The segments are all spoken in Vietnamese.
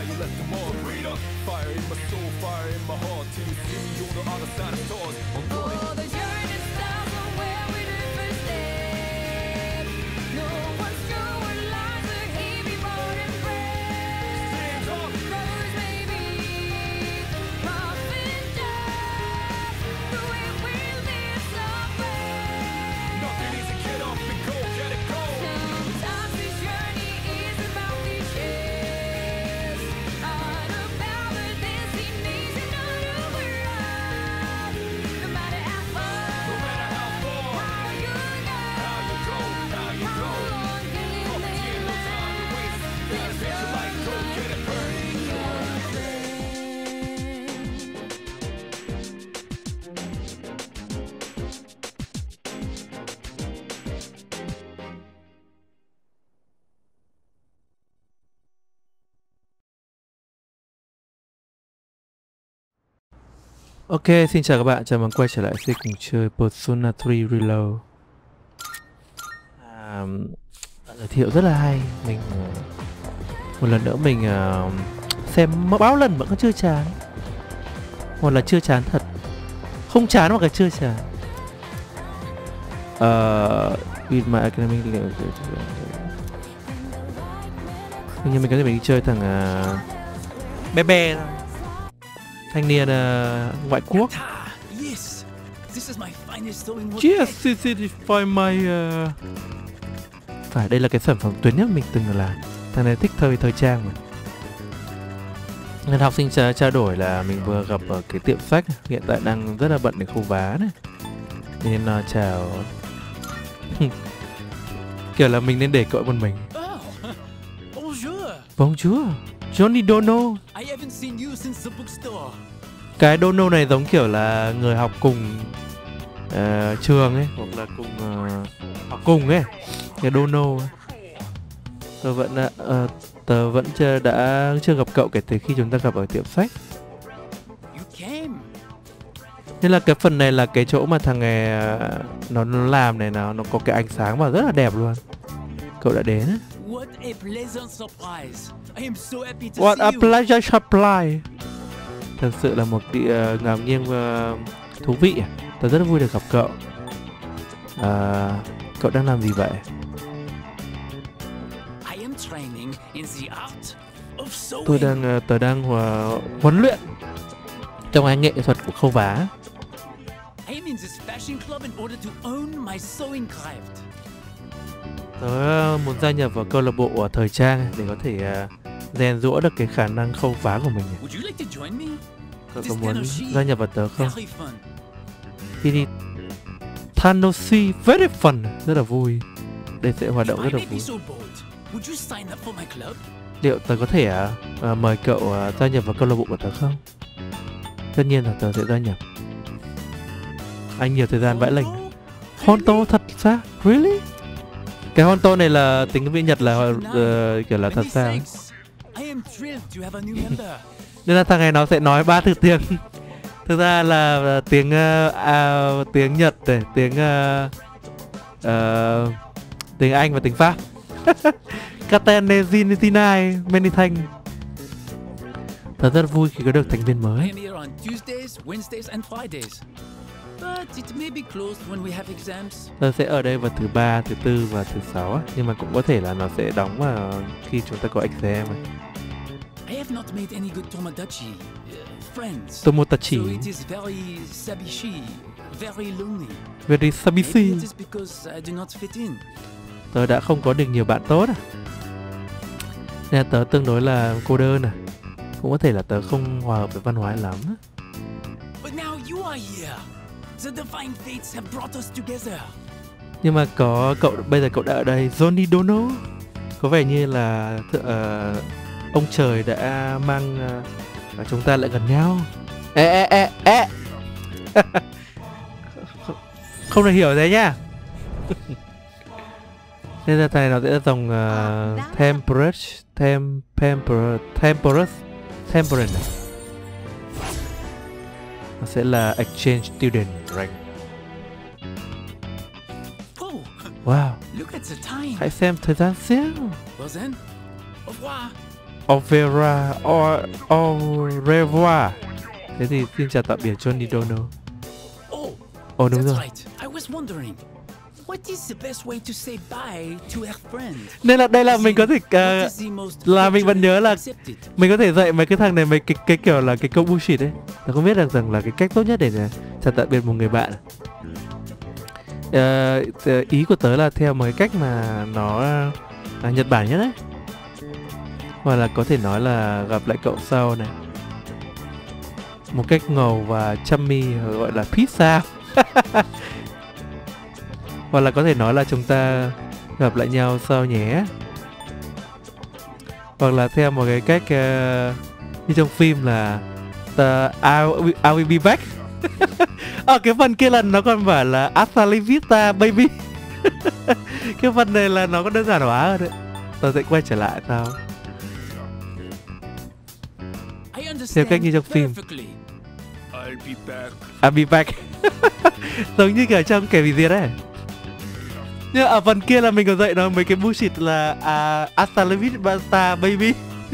you let them all breathe up. Fire in my soul, fire in my heart. Till you see me on the other side of stars. Oh, the journey starts from where we do first step. No one's sure what lies ahead before them breath. Stand up. Rose may be rough and tough, but we will be somewhere. Nothing easy, get up and go, get it go. Sometimes this journey is about the chase, not about the destination of the world. No matter how far, No matter how far, how you go, how you go. how long can you Come live? again, no time to waste. Gotta get your light, go get it burning. Ok, xin chào các bạn, chào mừng quay trở lại với cùng chơi Persona 3 Reload. Giới thiệu rất là hay. Mình một lần nữa mình xem bao lần vẫn còn chưa chán. Hoặc là chưa chán thật, không chán hoặc là chưa chán. With my academic nhưng mình có thể mình đi chơi thằng bé bé thôi. Thanh niên ngoại quốc. Yes, this is my finest sewing work. Yes, this is for my phải đây là cái sản phẩm tuyệt nhất mình từng làm. Thằng này thích thời trang mà. Nên học sinh trao đổi là mình vừa gặp ở cái tiệm sách, hiện tại đang rất là bận để khâu vá này. Nên chào. Kiểu là mình nên để cậu một mình. Oh, bonjour. Bonjour, Johnny Dono. I haven't seen you since the bookstore. Cái Dono này giống kiểu là người học cùng trường ấy, hoặc là cùng học cùng ấy. Cái Dono. Tớ vẫn chưa gặp cậu kể từ khi chúng ta gặp ở tiệm sách. You came. Nên là cái phần này là cái chỗ mà thằng này nó làm này, nó có cái ánh sáng và rất là đẹp luôn. Cậu đã đến. What a pleasant surprise. I am so happy to What see a you. pleasure supply. Thật sự là một ngạc nhiên thú vị. Tớ rất vui được gặp cậu. Cậu đang làm gì vậy? I am training in the art of sewing. Tớ đang huấn luyện trong cái nghệ thuật của khâu vá. I am in this fashion club in order to own my sewing craft. Tớ muốn gia nhập vào câu lạc bộ thời trang để có thể rèn giũa được cái khả năng khâu vá của mình. Would you like to join me? Cậu This có muốn Tanoshi gia nhập vào tớ không? very fun. Thì Tanoshi very fun, rất là vui. Đây sẽ hoạt động If rất I là may be vui. so bold, would you sign up for my club? Liệu tớ có thể mời cậu gia nhập vào câu lạc bộ của tớ không? Tất nhiên là tớ sẽ gia nhập. Anh nhiều thời gian vãi lệnh. Honto thật sao? Really? Cái Honto này là tính tiếng Nhật là kiểu là thật Many sao? thanks. I am thrilled to have a new member. Nên là thằng này nó sẽ nói 3 thứ tiếng. Thực ra là tiếng Nhật này, tiếng Anh và tiếng Pháp. Katenezinitinai many thanks. Tớ rất vui khi có được thành viên I mới. am here on Tuesdays, Wednesdays and Fridays. But it may be closed when we have exams. Tớ sẽ ở đây vào thứ 3, thứ 4 và thứ 6 á. Nhưng mà cũng có thể là nó sẽ đóng vào khi chúng ta có exam. I have not made any good Tomodachi friends. Tomodachi. So it is very sabishi, very lonely. Very Maybe sabishi. it is because I do not fit in. Tớ đã không có được nhiều bạn tốt à. Nên là tớ tương đối là cô đơn à. Cũng có thể là tớ không hòa hợp với văn hóa lắm. But now you are here. The divine fates have brought us together. Nhưng mà bây giờ cậu đã ở đây. Johnny Dono. Có vẻ như là ông trời đã mang chúng ta lại gần nhau. Ê. Không được hiểu thế nhá. Nên là thầy nó sẽ dòng temperate này. Nó sẽ là exchange student rank. Oh, Wow, look at the time. hãy xem thời gian xíu. Well then, au revoir. Overa au revoir. Thế thì xin chào tạm biệt Johnny Dono. Oh, Đúng that's rồi. right. I was wondering, what is the best way to say bye to a friend? Nên là đây là mình có thể What is the most là mình vẫn nhớ là accepted? mình có thể dạy mấy cái thằng này mấy cái kiểu là cái câu bullshit ấy. Tôi không biết rằng là cái cách tốt nhất để chào tạm biệt một người bạn. Ý của tớ là theo một cái cách mà nó Nhật Bản nhất đấy. Hoặc là có thể nói là gặp lại cậu sau này một cách ngầu và chummy, gọi là peace out. Hoặc là có thể nói là chúng ta gặp lại nhau sau nhé. Hoặc là theo một cái cách như trong phim là I will be back. Ở cái phần kia là nó còn bảo là hasta la vista baby. Cái phần này là nó có đơn giản hóa rồi đấy. Tao sẽ quay trở lại tao. I understand Theo cách như trong phim. perfectly. I'll be back. I'll be back. Giống như kiểu trong kẻ bị diệt ấy. Nhưng ở phần kia là mình còn dạy nó mấy cái bullshit là hasta la vista baby.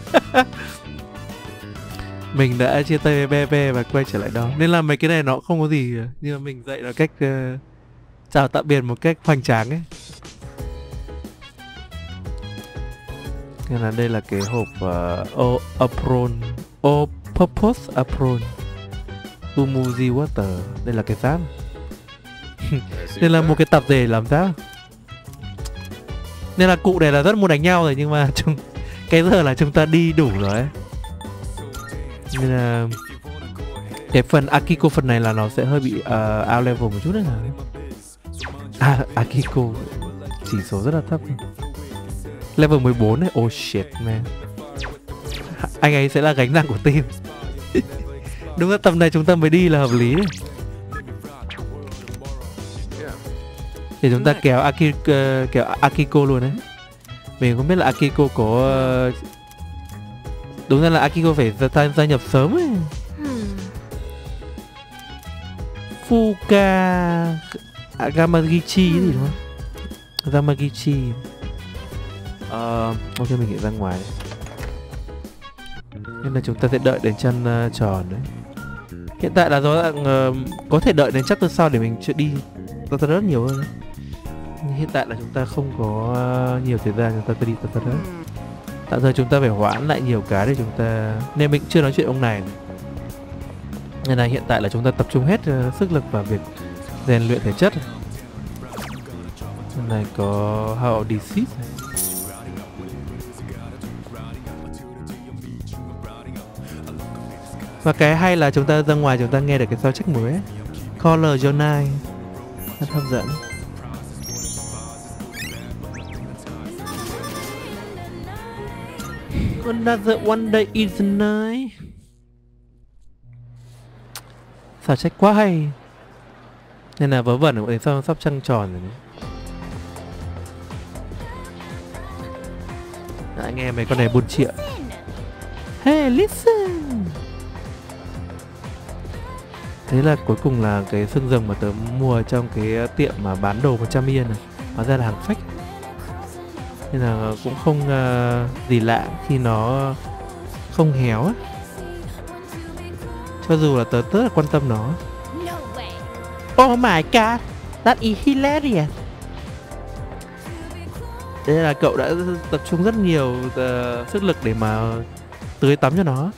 Mình đã chia tay với Bebe và quay trở lại đó. Nên là mấy cái này nó không có gì. Nhưng mà mình dạy nó cách chào tạm biệt một cách hoành tráng ấy. Nên là đây là cái hộp apron, purpose apron, Umuji water. Đây là cái giáp. Đây là một cái tập để làm giáp. Nên là cụ này là rất muốn đánh nhau rồi, nhưng mà cái giờ là chúng ta đi đủ rồi ấy. Nên là cái phần Akiko phần này là nó sẽ hơi bị out level một chút đấy hả? Akiko chỉ số rất là thấp. Level 14 này, oh shit man. Anh ấy sẽ là gánh nặng của team. Đúng là tầm này chúng ta mới đi là hợp lý đấy. Để chúng ta kéo Akiko luôn đấy. Mình không biết là Akiko có đúng ra là Akiko phải gia nhập sớm ấy. Fuka Gamagichi gì đúng không? Gamagichi. Ok, mình nghĩ ra ngoài. Nên là chúng ta sẽ đợi đến chân tròn đấy. Hiện tại là do có thể đợi đến chapter sau để mình chưa đi chapter rất nhiều hơn. Nhưng hiện tại là chúng ta không có nhiều thời gian chúng ta phải đi chapter rất. Tạm thời chúng ta phải hoãn lại nhiều cái để chúng ta, nên mình chưa nói chuyện ông này. Nên là hiện tại là chúng ta tập trung hết sức lực vào việc rèn luyện thể chất. Hôm này có How Disease này. Và cái hay là chúng ta ra ngoài chúng ta nghe được cái soundtrack mới ấy. Color Jonai rất hấp dẫn. Another one day is the night. Soundtrack quá hay. Nên là vớ vẩn ở sau sắp trăng tròn rồi đấy. Đã nghe mấy con này buồn triệu. Hey listen. Thế là cuối cùng là cái xương rồng mà tớ mua trong cái tiệm mà bán đồ 100 yên này, hóa ra là hàng fake. Nên là cũng không gì lạ khi nó không héo á. Cho dù là tớ rất là quan tâm nó. Oh my god, that is hilarious. Đây là cậu đã tập trung rất nhiều sức lực để mà tưới tắm cho nó.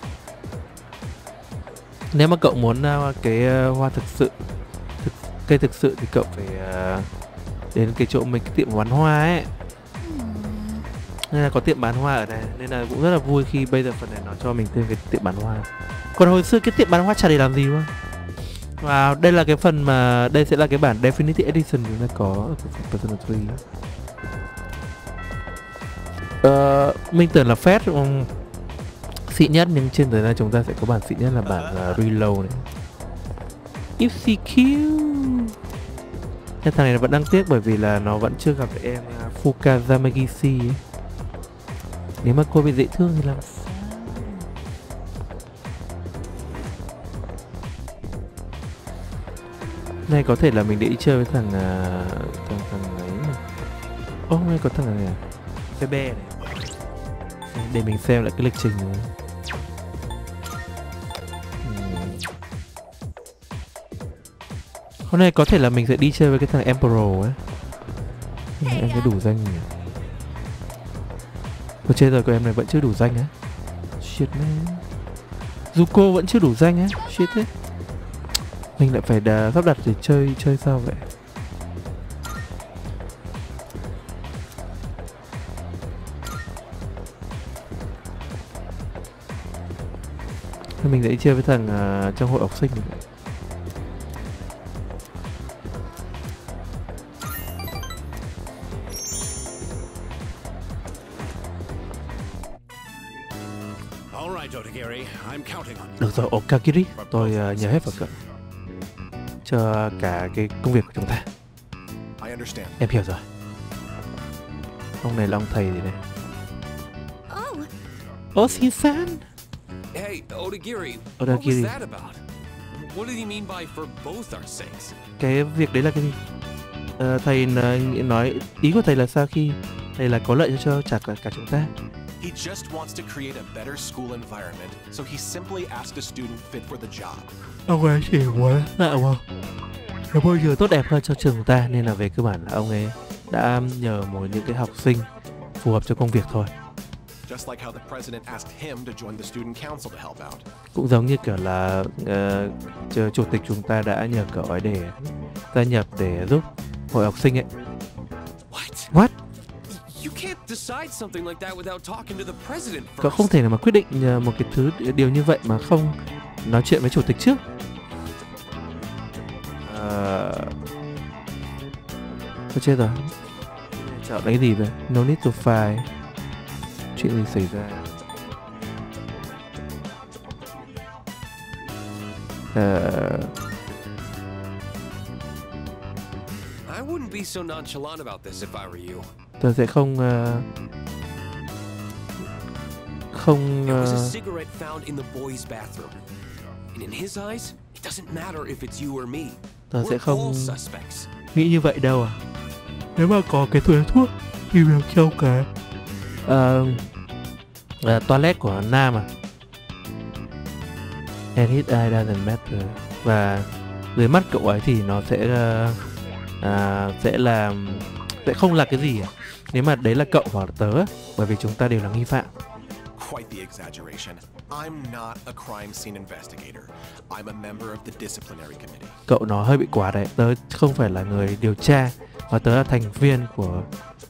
Nếu mà cậu muốn cái hoa thực sự, cây thực sự thì cậu phải đến cái chỗ mình, cái tiệm bán hoa ấy. Nên là có tiệm bán hoa ở đây, nên là cũng rất là vui khi bây giờ phần này nó cho mình thêm cái tiệm bán hoa. Còn hồi xưa cái tiệm bán hoa chả để làm gì luôn. Và đây là cái phần mà đây sẽ là cái bản Definitive Edition chúng ta có ở Persona 3. Mình tưởng là phép xịn nhất, nhưng trên đời này chúng ta sẽ có bản xịn nhất là bản Reload này. FCQ. Cái thằng này vẫn đang tiếc bởi vì là nó vẫn chưa gặp được em Fuka Gamagichi ấy. Nếu mà cô bị dễ thương thì làm sao? Này có thể là mình để đi chơi với thằng thằng ấy này. Ô, này có thằng này à? Bebe này. Để mình xem lại cái lịch trình nữa. Hôm nay có thể là mình sẽ đi chơi với cái thằng Emperor ấy. Em có đủ danh nhỉ? Ôi chết rồi, cô em này vẫn chưa đủ danh á. Shit man. Zuko vẫn chưa đủ danh á. Shit thế. Mình lại phải sắp đặt để chơi sao vậy? Thôi mình sẽ đi chơi với thằng trong hội học sinh này. Được rồi, Okagiri, tôi nhớ hết vào cậu cho cả cái công việc của chúng ta. Em hiểu rồi. Ông này là ông thầy gì này? Oshi-san. Hey, Odagiri. Odagiri. What was that about? What did he mean by for both our sakes? Cái việc đấy là cái gì? Thầy nói ý của thầy là sao khi thầy là có lợi cho cả chúng ta? He just wants to create a better school environment, so he simply asked a student fit for the job. Ông ấy chỉ muốn tạo một môi trường tốt đẹp hơn cho trường chúng ta, nên là về cơ bản là ông ấy đã nhờ những cái học sinh phù hợp cho công việc thôi. Just like how the president asked him to join the student council to help out. Cũng giống như kiểu là chủ tịch chúng ta đã nhờ cậu ấy để gia nhập để giúp hội học sinh ấy. What? You can't decide something like that without talking to the president first. Cậu không thể nào mà quyết định một cái điều như vậy mà không nói chuyện với chủ tịch trước. Tôi chết rồi. Chọn cái gì vậy? No need to fight. Chuyện gì xảy ra? I wouldn't be so nonchalant about this if I were you. Tôi sẽ không It was a cigarette found in the boys' bathroom. And in his eyes, it doesn't matter if it's you or me. tôi sẽ We're không all suspects. nghĩ như vậy đâu à. Nếu mà có cái thuốc thì được trong cái toilet của nam à. And his eye doesn't matter. Và dưới mắt cậu ấy thì nó sẽ không là cái gì à. Nếu mà đấy là cậu hoặc tớ, bởi vì chúng ta đều là nghi phạm. Quite the exaggeration. I'm not a crime scene investigator. I'm a member of the disciplinary committee. Cậu nó hơi bị quá đấy. Tớ không phải là người điều tra, mà tớ là thành viên của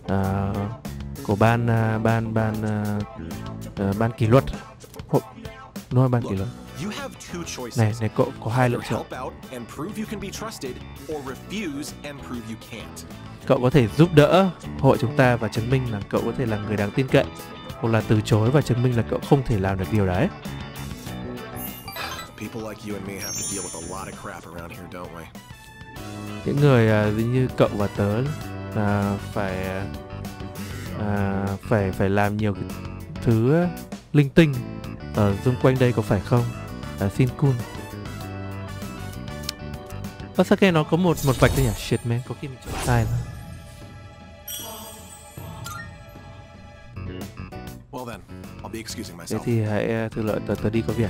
ban kỷ luật. Nói ban kỷ luật. You have two choices. Này cậu có hai lựa chọn. Help out and prove you can be trusted, or refuse and prove you can't. Cậu có thể giúp đỡ hội chúng ta và chứng minh là cậu có thể là người đáng tin cậy, hoặc là từ chối và chứng minh là cậu không thể làm được điều đấy. People like you and me have to deal with a lot of crap around here, don't we? Những người như cậu và tớ là phải làm nhiều cái thứ linh tinh ở xung quanh đây, có phải không? Shin-kun. Osaka nó có một vạch thôi nhỉ? Shit man, có khi mình chọn sai rồi. Well then, I'll be excusing Thế myself. thì hãy thử lợi tớ đi có việc.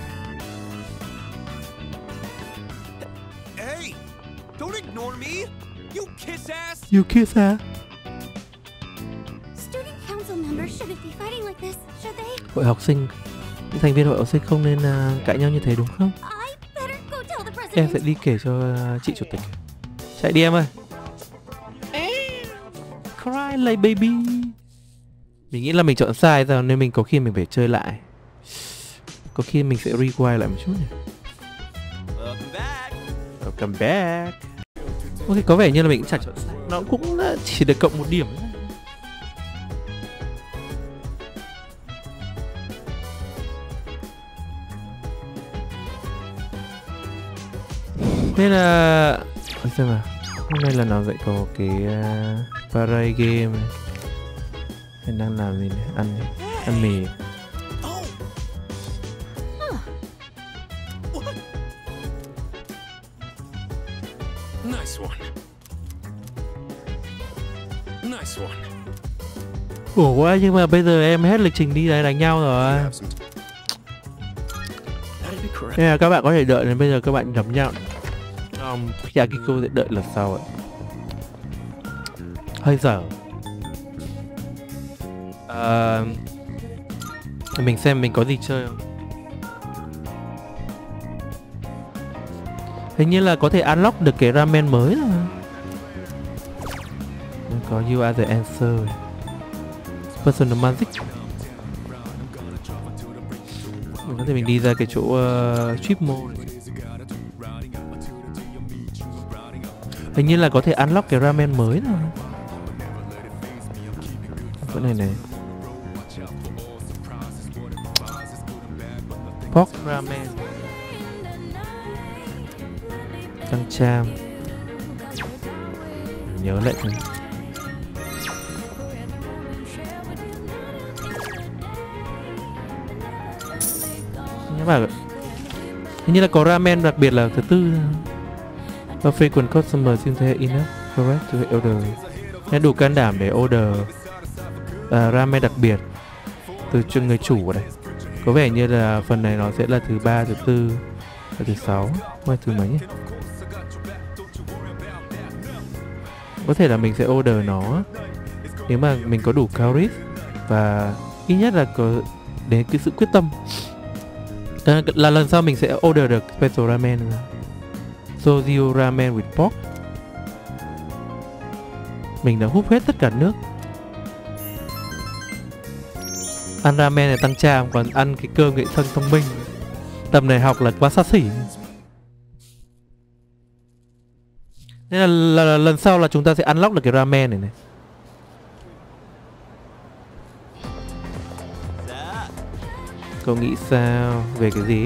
Hey, don't ignore me. You kiss ass. You kiss her. Student council members shouldn't be fighting like this, should they? Hội học sinh, những thành viên hội học sinh không nên cãi nhau như thế đúng không? I better go tell the president. Em sẽ đi kể cho chị chủ tịch. Chạy đi em ơi. Cry like baby. Mình nghĩ là mình chọn sai rồi, nên có khi mình phải chơi lại. Có khi mình sẽ rewind lại một chút nhỉ. Welcome back. Ok, có vẻ như là mình cũng chả chọn sai. Nó cũng chỉ được cộng 1 điểm. Nên là xem nào, hôm nay là nó sẽ có cái parade game này. Mình đang làm gì này? Ăn mì. Nice one. Nice one. Ủa quá, nhưng mà bây giờ em hết lịch trình đi đánh nhau rồi. Have some That'd be correct. Nên là các bạn có thể đợi đến bây giờ các bạn đấm nhau. Yakiko sẽ đợi lần sau ạ. Hơi dở. Mình xem mình có gì chơi không. Hình như là có thể unlock được cái ramen mới rồi. Có You Are The Answer, Personal Magic. Mình có thể mình đi ra cái chỗ Strip Mall. Hình như là có thể unlock cái ramen mới rồi. Chỗ này này, Pork Ramen, Căng Cham. Nhớ lại thôi. Nhớ bảo hình như là có ramen đặc biệt là thứ tư. A frequent customer seems to have enough correct to order. Nên đủ can đảm để order ramen đặc biệt từ cho người chủ ở đây. Có vẻ như là phần này nó sẽ là thứ 3, thứ 4 và thứ 6. Hay thứ mấy nhỉ? Có thể là mình sẽ order nó nếu mà mình có đủ calories và ít nhất là có đến cái sự quyết tâm. Là lần sau mình sẽ order được special ramen, soju ramen with pork. Mình đã hút hết tất cả nước. Ăn ramen này tăng cham, còn ăn cái cơm nghệ thân thông minh. Tầm này học là quá xa xỉ. Nên là lần sau là chúng ta sẽ unlock được cái ramen này này. Cậu nghĩ sao về cái gì?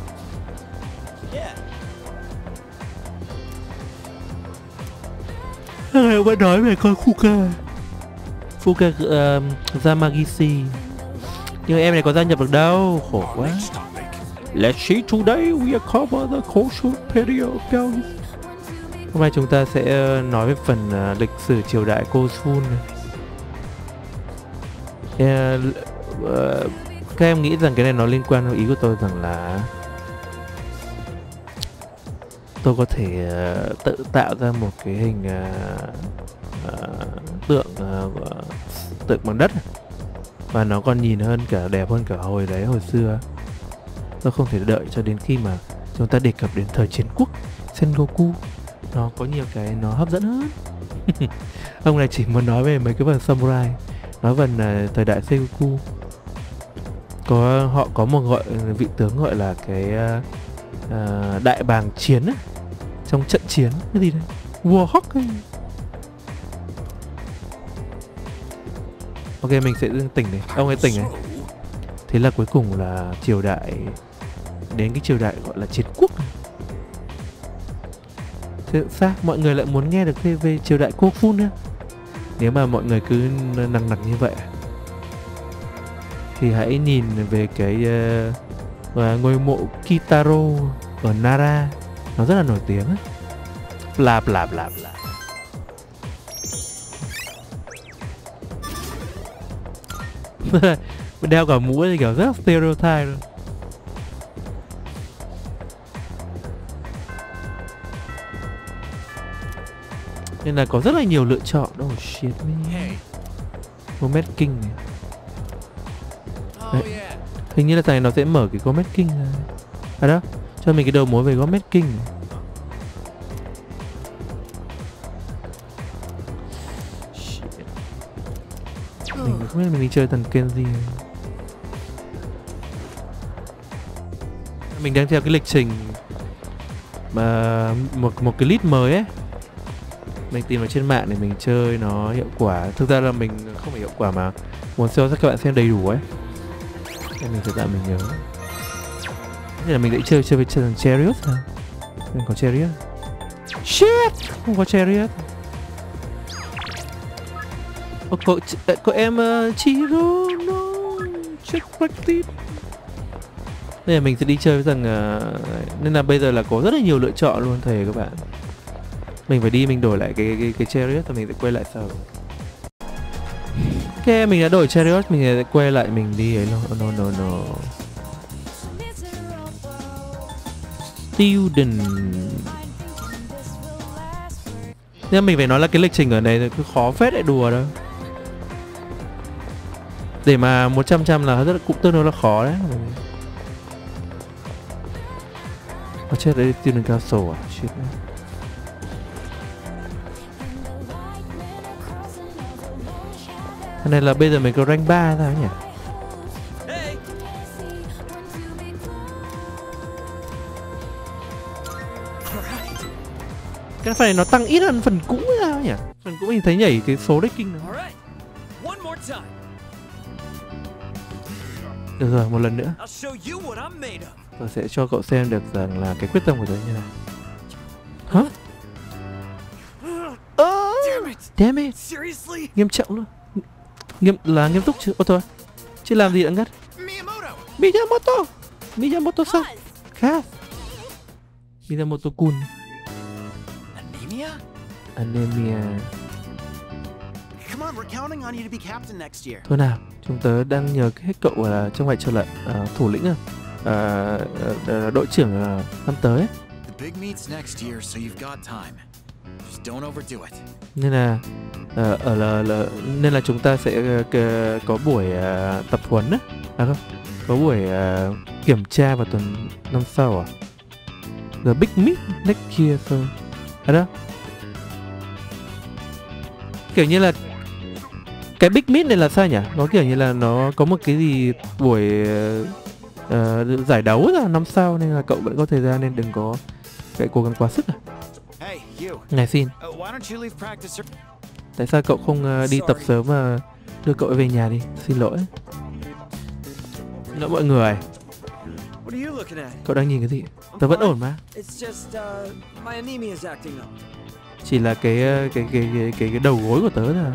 Em vẫn nói về con Fuka Yamagishi. Nhưng em này có gia nhập được đâu, khổ quá. Let's see today we cover the cultural period. Hôm nay chúng ta sẽ nói về phần lịch sử triều đại Kosun. Các em nghĩ rằng cái này nó liên quan đến ý của tôi rằng là tôi có thể tự tạo ra một cái hình tượng bằng đất và nó còn nhìn hơn cả đẹp hơn cả hồi xưa. Tôi không thể đợi cho đến khi mà chúng ta đề cập đến thời chiến quốc Sengoku. Nó có nhiều cái nó hấp dẫn hơn. Ông này chỉ muốn nói về mấy cái phần samurai, nói phần thời đại Sengoku. Họ có một vị tướng gọi là cái đại bàng chiến ấy, trong trận chiến cái gì đấy, Warhawk ấy. Ok, mình sẽ tỉnh này, ông ấy tỉnh này. Thế là cuối cùng là triều đại, đến cái triều đại gọi là chiến quốc này. Thế sao mọi người lại muốn nghe được về triều đại Kofun nữa? Nếu mà mọi người cứ nằng nặc như vậy thì hãy nhìn về cái ngôi mộ Kitaro ở Nara. Nó rất là nổi tiếng ấy. Bla bla bla bla. Đeo cả mũ thì kiểu rất stereotype luôn. Nên là có rất là nhiều lựa chọn. Oh shit man. Comet King này. Đấy. Hình như là thằng này nó sẽ mở cái Comet King ra. À đó, cho mình cái đầu mối về Comet King này. Mình không biết mình đi chơi thằng Kenji. Mình đang theo cái lịch trình mà một cái list mới ấy. Mình tìm ở trên mạng để mình chơi nó hiệu quả. Thực ra là mình không phải hiệu quả mà muốn cho các bạn xem đầy đủ ấy. Nên mình phải tạm mình nhớ. Thế là mình sẽ chơi với thằng Chariot hả? Mình có Chariot. Shit! Không có Chariot. Có em Chiro no check practice. Nên là mình sẽ đi chơi với thằng nên là bây giờ là có rất là nhiều lựa chọn luôn thầy các bạn. Mình phải đi mình đổi lại cái Chariot và mình sẽ quay lại sau. Ok, mình đã đổi Chariot, mình sẽ quay lại mình đi ấy luôn. No. Student. Nhưng mình phải nói là cái lịch trình ở đây cứ khó phết lại đùa đâu. Để mà 100% là rất là cũng tương đối là khó đấy. Chết đấy, Student Castle à? Shit. Thế này là bây giờ mình có rank 3 sao nhỉ? Cái phần này nó tăng ít hơn phần cũ hay sao nhỉ? Phần cũ mình thấy nhảy cái số ranking nó. Được rồi, một lần nữa. Tôi sẽ cho cậu xem được rằng là cái quyết tâm của tôi như này. Hả? Damn it. Nghiêm trọng luôn. Nghiêm túc chứ? Ô thôi. Chứ làm gì đã ngất. Miyamoto sao? Khác. Miyamoto Kun. Anemia. Thôi nào, chúng tớ đang nhờ hết cậu là trong vai trò là thủ lĩnh đội trưởng năm tới. Nên là nên là chúng ta sẽ có buổi tập huấn á, không? Có buổi kiểm tra vào tuần năm sau à? The big meet next year thôi. Đó. Kiểu như là cái big meet này là sao nhỉ? Nó kiểu như là nó có một cái gì buổi giải đấu là năm sau, nên là cậu vẫn có thời gian nên đừng có phải cố gắng quá sức à. Này xin. Tại sao cậu không đi tập sớm mà đưa cậu về nhà đi? Xin lỗi. Xin lỗi mọi người. Cậu đang nhìn cái gì? Tớ vẫn ổn mà. Chỉ là cái đầu gối của tớ là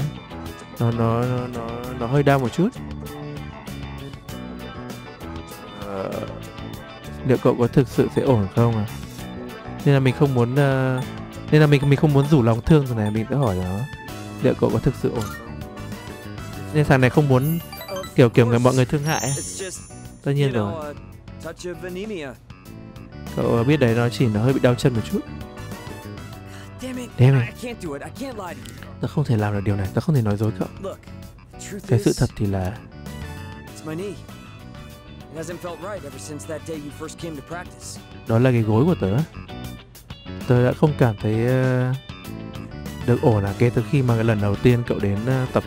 nó hơi đau một chút. Liệu cậu có thực sự sẽ ổn không à? Nên là mình không muốn nên là mình không muốn rủ lòng thương rồi này, mình đã hỏi nó liệu cậu có thực sự ổn không. Nên thằng này không muốn kiểu mọi người thương hại ấy. Tất nhiên rồi. Cậu biết đấy, nó chỉ hơi bị đau chân một chút. Damn it. Tớ không thể làm được điều này, tớ không thể nói dối cậu. Cái sự thật thì là đó là cái gối của tớ. Tớ đã không cảm thấy được ổn kể từ khi mà cái lần đầu tiên cậu đến tập.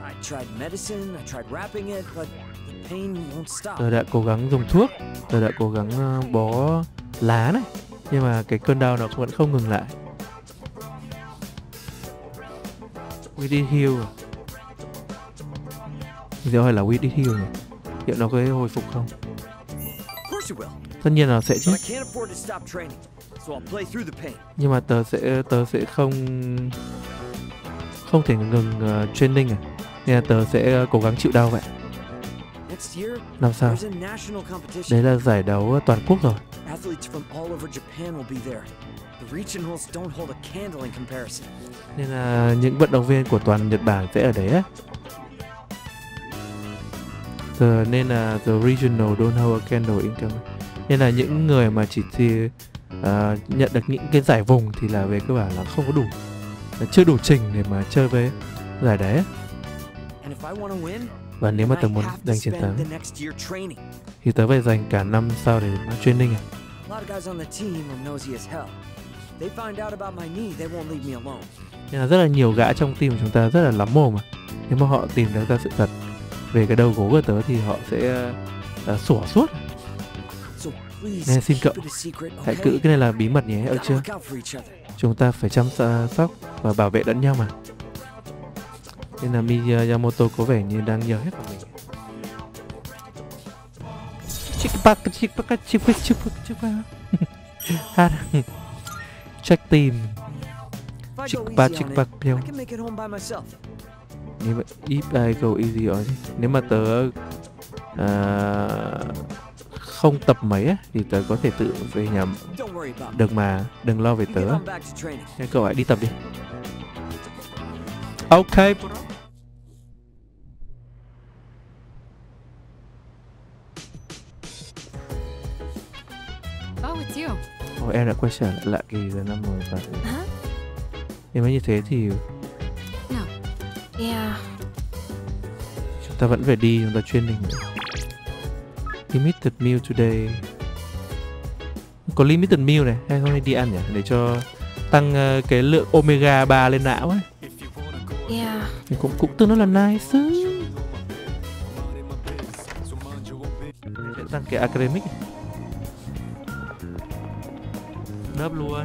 Tớ đã cố gắng dùng thuốc, tớ đã cố gắng bó lá này, nhưng mà cái cơn đau nó vẫn không ngừng lại. We did heal. Giờ hỏi là We did heal nhỉ? Liệu nó có hồi phục không? Tất nhiên là sẽ chứ. Nhưng mà tớ sẽ không thể ngừng training nên là tớ sẽ cố gắng chịu đau vậy. Năm sau đấy là giải đấu toàn quốc rồi. Nên là những vận động viên của toàn Nhật Bản sẽ ở đấy á. Nên là the regional don't hold a candle in common. Nên là những người mà chỉ nhận được những cái giải vùng thì là về cơ bản là không có đủ, là chưa đủ trình để mà chơi với giải đấy. Và nếu mà tớ muốn giành chiến thắng thì tớ phải dành cả năm sau để mà training à. Nên là rất là nhiều gã trong team của chúng ta rất là lắm mồm mà. Nếu mà họ tìm được ra sự thật về cái đầu gối của tớ thì họ sẽ sủa suốt. Nên xin cậu, hãy giữ cái này là bí mật nhé, được chưa? Chúng ta phải chăm sóc và bảo vệ lẫn nhau mà. Nên là Miyamoto có vẻ như đang nhờ hết vào mình. Check team. If I go easy rồi. Nếu mà tớ không tập mấy á, thì tớ có thể tự về nhà được mà, đừng lo về tớ. Nên cậu hãy đi tập đi. Ok. Oh, it's you. Em đã quay trở lại lạ kỳ giờ năm rồi và Huh? nếu mà như thế thì No. Yeah. chúng ta vẫn phải đi, chúng ta training nữa. Limited meal today. Có limited meal này hay không, nên đi ăn nhỉ, để cho tăng cái lượng omega 3 lên não ấy. Yeah. Thì cũng tương đối là nice. Sẽ tăng cái academic lớp luôn.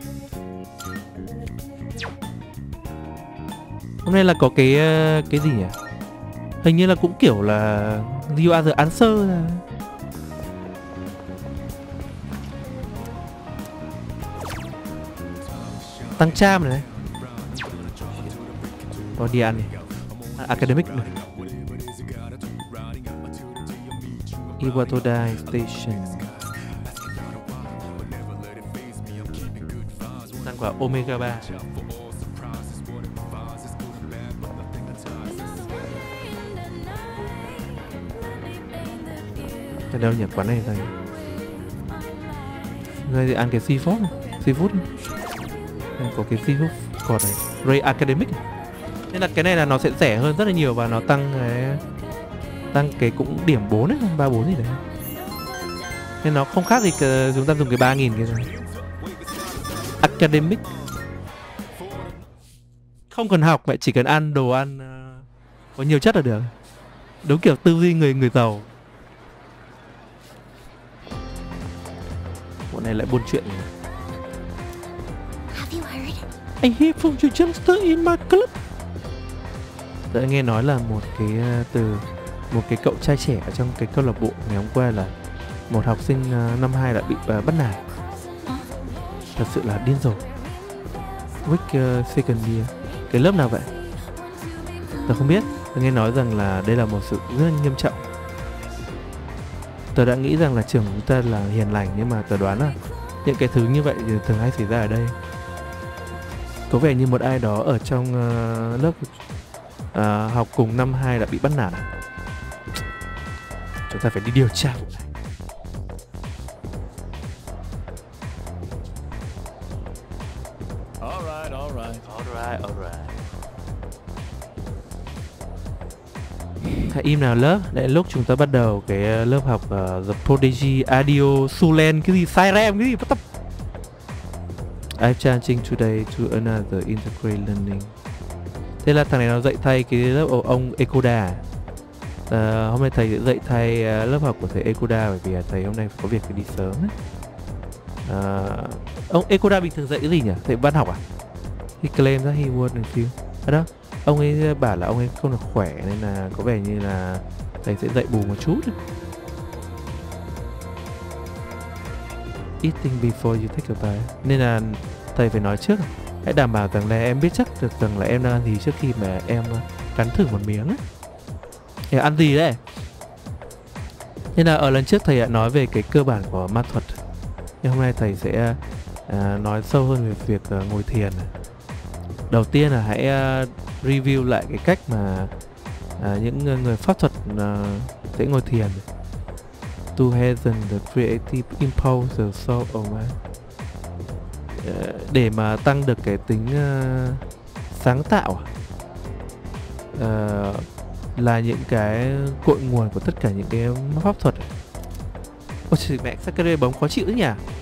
Hôm nay là có cái gì nhỉ? Hình như là cũng kiểu là you are the answer là. Tăng charm này. Có đi ăn này. Academic này. Iwatodai Station. Tăng quả omega 3. Ở đâu nhỉ, quán này thầy? Đây thì ăn cái seafood này. Seafood này. Đây, có cái seafood cột này. Ray Academic này. Nên là cái này là nó sẽ rẻ hơn rất là nhiều và nó tăng cái cũng điểm 4 ấy, 3-4 gì đấy. Nên nó không khác gì chúng ta dùng cái 3.000 kia rồi. Academic. Không cần học, mẹ chỉ cần ăn đồ ăn có nhiều chất là được. Đúng kiểu tư duy người giàu. Bọn này lại buôn chuyện này. Have you heard? I hear from you youngster in my club. Đã nghe nói là một cái cậu trai trẻ ở trong cái câu lạc bộ ngày hôm qua là một học sinh năm 2 đã bị bắt nạt. Thật sự là điên rồi. Which second year? Cái lớp nào vậy? Tớ không biết. Tớ nghe nói rằng là đây là một sự rất là nghiêm trọng. Tớ đã nghĩ rằng là trường của chúng ta là hiền lành, nhưng mà tớ đoán là những cái thứ như vậy thì thường hay xảy ra ở đây. Có vẻ như một ai đó ở trong lớp học cùng năm 2 đã bị bắt nạt. Chúng ta phải đi điều tra vụ này. Alright. Hãy im nào lớp. Để lúc chúng ta bắt đầu cái lớp học The Prodigy Audio Sulen cái gì Siren cái gì bắt tập. I'm changing today to another integrated learning. Thế là thằng này nó dạy thay cái lớp ông Ekoda. Hôm nay thầy sẽ dạy thay lớp học của thầy Ekoda, bởi vì thầy hôm nay phải có việc phải đi sớm ấy. Ông Ekoda bình thường dạy cái gì nhỉ? Thầy văn học à? He claimed that he wouldn't feel. Đó, ông ấy bảo là ông ấy không được khỏe nên là có vẻ như là thầy sẽ dạy bù một chút. Eating before you take a bite. Nên là thầy phải nói trước. Hãy đảm bảo rằng là em biết chắc được rằng là em đang ăn gì trước khi mà em cắn thử một miếng ấy. Em ăn gì đấy? Nên là ở lần trước thầy đã nói về cái cơ bản của ma thuật. Nhưng hôm nay thầy sẽ nói sâu hơn về việc ngồi thiền. Đầu tiên là hãy review lại cái cách mà những người pháp thuật sẽ ngồi thiền. To hasten the creative impulse of soul of man. Để mà tăng được cái tính sáng tạo là những cái cội nguồn của tất cả những cái pháp thuật. Ôi trời mẹ, sao cái đây bấm khó chịu thế nhỉ?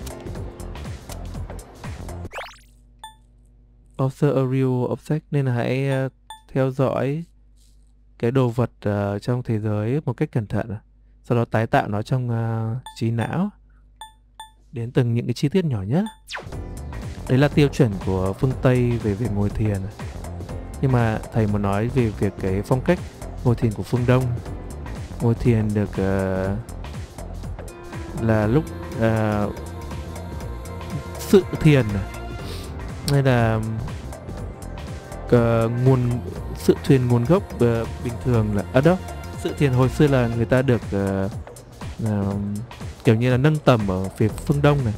Observe a real object. Nên là hãy theo dõi cái đồ vật trong thế giới một cách cẩn thận, sau đó tái tạo nó trong trí não đến từng những cái chi tiết nhỏ nhất. Đấy là tiêu chuẩn của phương Tây về việc ngồi thiền. Nhưng mà thầy muốn nói về việc cái phong cách ngồi thiền của phương Đông. Ngồi thiền được là lúc sự thiền, hay là sự thiền nguồn gốc bình thường là ở đó. Sự thiền hồi xưa là người ta được kiểu như là nâng tầm ở phía phương Đông này.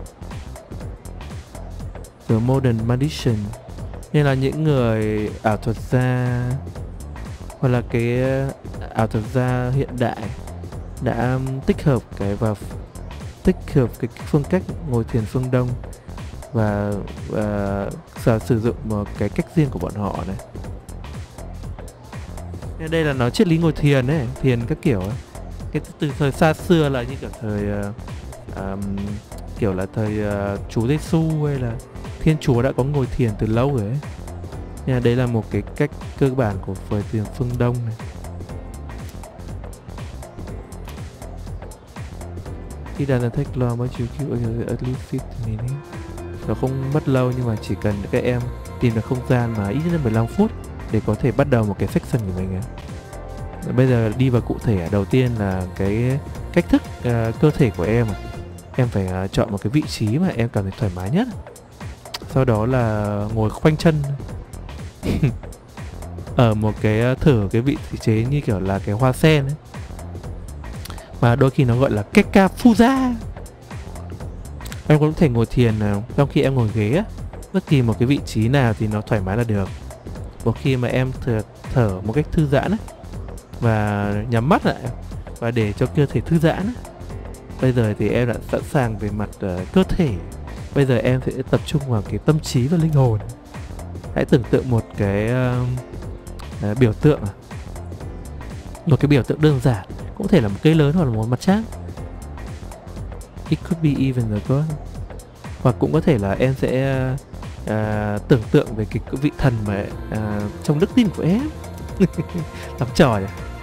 The modern magician, nên là những người ảo thuật gia hoặc là cái ảo thuật gia hiện đại đã tích hợp tích hợp cái phương cách ngồi thiền phương Đông và sử dụng một cái cách riêng của bọn họ này. Nên đây là nó triết lý ngồi thiền ấy, thiền các kiểu ấy. Cái từ thời xa xưa là như kiểu thời kiểu là thời Chúa Giêsu hay là Thiên Chúa đã có ngồi thiền từ lâu rồi ấy. Nên đây là một cái cách cơ bản của ngồi thiền phương Đông này. It doesn't take long but you keep at least 15 minutes. Nó không mất lâu nhưng mà chỉ cần các em tìm được không gian mà ít nhất 15 phút để có thể bắt đầu một cái section của mình ấy. Bây giờ đi vào cụ thể, đầu tiên là cái cách thức cơ thể của em. Em phải chọn một cái vị trí mà em cảm thấy thoải mái nhất. Sau đó là ngồi khoanh chân ở một cái thử cái vị trí như kiểu là cái hoa sen ấy, mà đôi khi nó gọi là Kekafuza. Em cũng có thể ngồi thiền trong khi em ngồi ghế á, bất kỳ một cái vị trí nào thì nó thoải mái là được. Một khi mà em thở một cách thư giãn ấy, và nhắm mắt lại và để cho cơ thể thư giãn ấy. Bây giờ thì em đã sẵn sàng về mặt cơ thể. Bây giờ em sẽ tập trung vào cái tâm trí và linh hồn. Hãy tưởng tượng một cái biểu tượng, một cái biểu tượng đơn giản, cũng có thể là một cây lớn hoặc là một mặt trăng. It could be even the god. Hoặc cũng có thể là em sẽ tưởng tượng về cái vị thần mà trong đức tin của em. Làm trò nhỉ.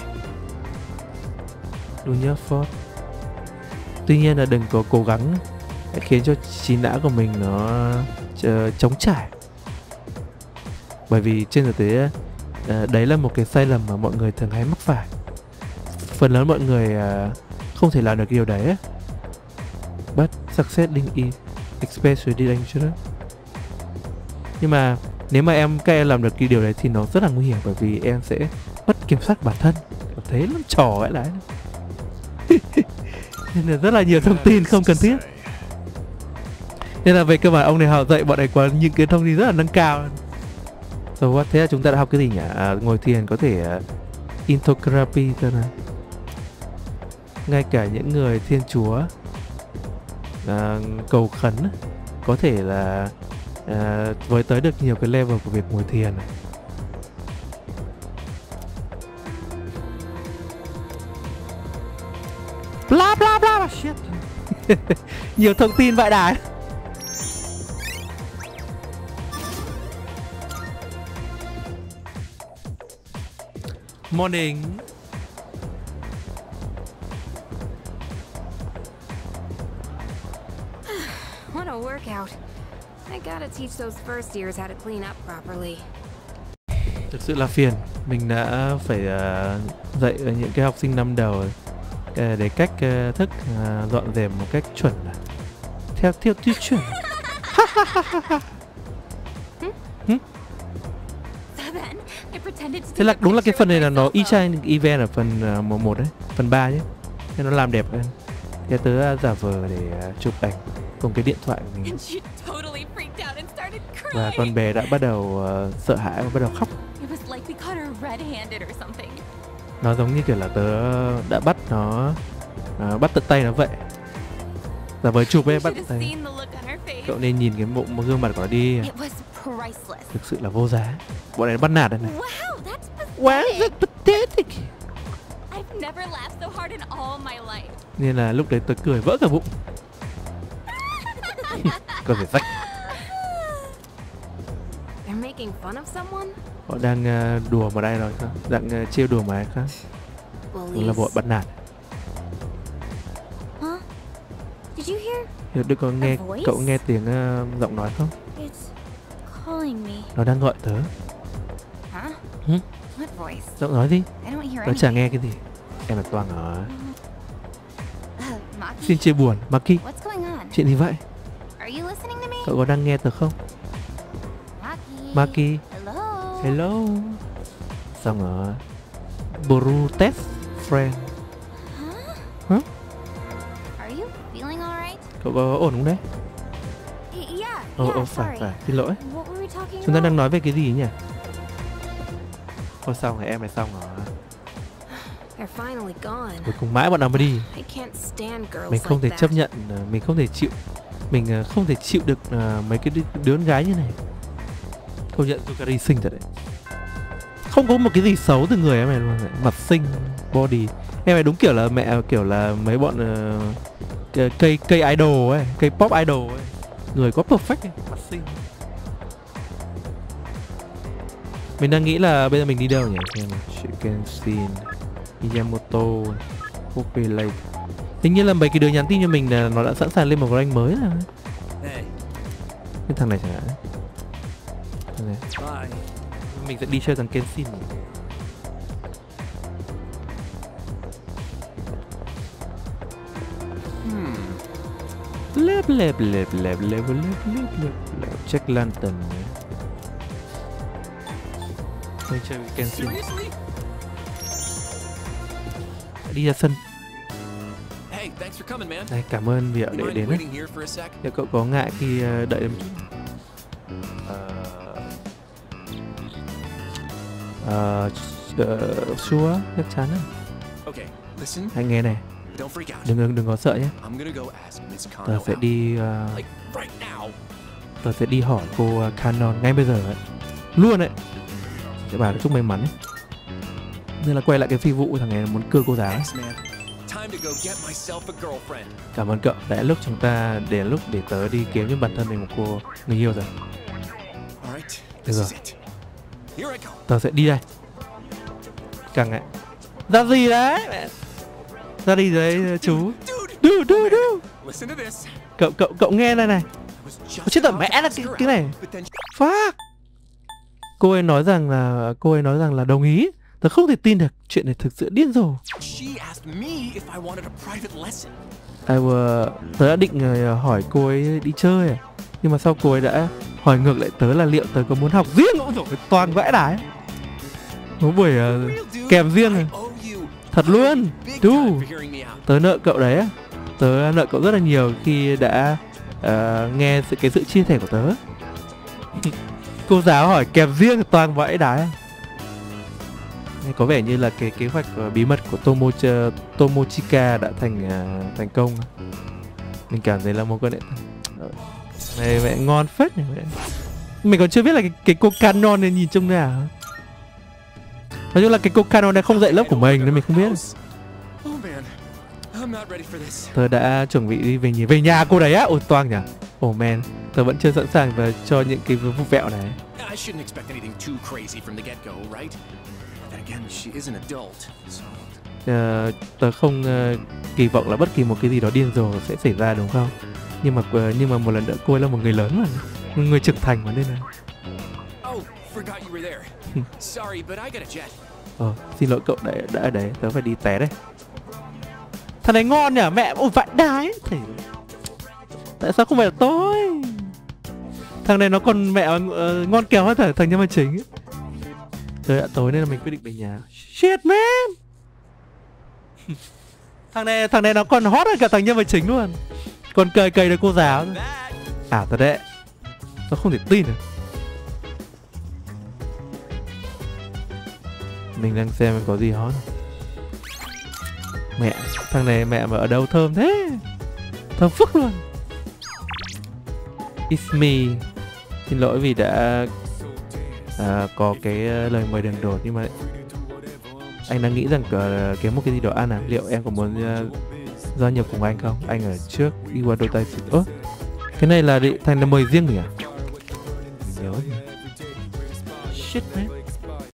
Do your fault. Tuy nhiên là đừng có cố gắng khiến cho trí não của mình nó trống trải. Bởi vì trên thực tế đấy là một cái sai lầm mà mọi người thường hay mắc phải. Phần lớn mọi người không thể làm được điều đấy ấy. But success is especially dangerous. Nhưng mà nếu mà các em làm được cái điều đấy thì nó rất là nguy hiểm, bởi vì em sẽ mất kiểm soát bản thân. Thế lắm trò ấy lại. Nên là rất là nhiều thông tin không cần thiết. Nên là về cơ bản ông này họ dạy bọn này có những cái thông tin rất là nâng cao. Rồi thế là chúng ta đã học cái gì nhỉ? Ngồi thiền có thể intotherapy thôi này. Ngay cả những người Thiên Chúa cầu khấn có thể là với tới được nhiều cái level của việc ngồi thiền này. Bla bla bla shit. Nhiều thông tin vãi đái. Morning. What a workout. I gotta teach those first years how to clean up properly. Thực sự là phiền. Mình đã phải dạy những cái học sinh năm đầu để cách thức dọn dẹp một cách chuẩn, theo tiêu chuẩn. Thế là đúng là cái phần này là nó y chang event ở phần 1 đấy, phần 3 nhé. Nên nó làm đẹp hơn. Thế tớ giả vờ để chụp ảnh cùng cái điện thoại của mình. Và con bé đã bắt đầu sợ hãi và bắt đầu khóc. Nó giống như kiểu là tớ đã bắt nó bắt tận tay nó vậy. Giả vờ chụp ấy, bắt tận tay. Cậu nên nhìn cái bộ gương mặt của nó đi. Thực sự là vô giá. Bọn này bắt nạt đây này. Wow, that's pathetic. Nên là lúc đấy tớ cười vỡ cả bụng. Có thể rách. Họ đang đùa một ai rồi không? Đang trêu đùa một ai khác. Đúng là bọn bắt nạt. Đừng có nghe, cậu nghe tiếng giọng nói không? Nó đang gọi tớ. Giọng nói gì? Tớ chả nghe cái gì. Em là Toàn hả? Xin chia buồn, Maki. Chuyện gì vậy? Cậu có đang nghe tớ không? Maki. Hello. Xong rồi. Brutus friend. Hả? Cậu có ổn không đấy? Phải, xin lỗi. Chúng ta đang nói về cái gì nhỉ? Thôi xong rồi, em này xong rồi. They're finally gone. Cuối cùng mãi bọn nào mới đi. I can't stand girls Mình không thể like chấp that. nhận, mình không thể chịu, mình không thể chịu được mấy cái đứa con gái như này. Công nhận Yukari xinh thật đấy. Không có một cái gì xấu từ người em này luôn, mặt xinh, body. Em này đúng kiểu là mẹ, kiểu là mấy bọn cây idol ấy, cây pop idol ấy. Người quá perfect ấy, mặt xinh. Mình đang nghĩ là bây giờ mình đi đâu nhỉ? Chicken Scene, Miyamoto, Poppy Lake. Hình như là mấy cái đứa nhắn tin cho mình là nó đã sẵn sàng lên một rank mới rồi. Hey, Cái thằng này chẳng hạn. Thằng này. bye. Mình sẽ đi chơi thằng Kenshin. Lep lep lep lep lep lep lep lep. Check lantern. Mình chơi với Kenshin. Seriously? Đi ra sân. Hey, thanks for coming, man. Này, cảm ơn vì đã You để mind đến đấy. waiting here for a sec? Nếu cậu có ngại khi đợi em chút. Sure, chắc chắn rồi. Okay, listen, Hãy nghe này, don't freak out. đừng có sợ nhé. I'm gonna go ask Miss Tớ Kano sẽ out. đi Like, right now. tớ sẽ đi hỏi cô Canon ngay bây giờ ấy. Luôn đấy. Sẽ bảo là chúc may mắn ấy. Nên là quay lại cái phi vụ thằng này muốn cưa cô giáo ấy. Thanks, man. Time to go get myself a girlfriend. Cảm ơn cậu. Đến lúc để tớ đi kiếm cho bản thân mình một cô người yêu rồi. All right, Được this rồi. is it. Here I go. Tớ sẽ đi đây. Căng ạ. Ra gì đấy mẹ? Ra đi đấy chú. Dude, Đu. listen to this. Cậu nghe này này. I was just Chết tớ about mẹ to là ask cái her này. out, but then Fuck. Cô ấy nói rằng là đồng ý. Tớ không thể tin được, chuyện này thực sự điên rồ. she asked me if I wanted a private lesson. Tớ đã định hỏi cô ấy đi chơi à? Nhưng mà sau cô ấy đã hỏi ngược lại tớ là liệu tớ có muốn học riêng không? Rồi toàn vãi đái. Có buổi Real dude, kèm riêng I à? owe you Thật luôn. big time Dude. for hearing me out. Tớ nợ cậu đấy á. Tớ nợ cậu rất là nhiều khi đã nghe sự chia sẻ của tớ. Cô giáo hỏi kèm riêng toàn vãi đái. Có vẻ như là cái kế hoạch bí mật của Tomochika đã thành công. Mình cảm thấy là mối quan hệ này mẹ ngon phết này mẹ. Mình còn chưa biết là cái cô Canon này nhìn trông nào. Nói chung là cái cô Canon này không dạy lớp của mình nên mình không biết. Oh man, I'm not ready for this. Tớ đã chuẩn bị đi về nhà cô đấy á. Ôi toang nhỉ. Oh man, tớ vẫn chưa sẵn sàng và cho những cái vụ vẹo này. I shouldn't expect anything too crazy from the get-go, right? Then again, she is an adult, so Tớ không kỳ vọng là bất kỳ một cái gì đó điên rồ sẽ xảy ra đúng không? Nhưng mà một lần nữa cô ấy là một người lớn mà, một người trưởng thành mà nên là. Oh, forgot you were there. Sorry, but I got a jet. Xin lỗi cậu đã ở đấy, tớ phải đi té đây. Thằng này ngon nhỉ mẹ, ôi vãi đái. Tại sao không phải là tôi? Thằng này nó còn mẹ ngon kèo hơn thằng nhân vật chính ấy. Trời ạ, tối nên là mình quyết định về nhà. Shit man. Thằng này nó còn hot hơn cả thằng nhân vật chính luôn. Còn cầy được cô giáo nữa. À thật đấy. Nó không thể tin được. Mình đang xem có gì hot. Mẹ, thằng này mẹ mà ở đâu thơm thế. Thơm phức luôn. It's me. Xin lỗi vì đã có cái lời mời đường đột, nhưng mà anh đang nghĩ rằng kiếm một cái gì đó ăn à. Liệu em có muốn gia nhập cùng anh không? Anh ở trước đi qua đôi tay. Cái này là thành là mời riêng nhỉ? Mình nhớ. Shit man.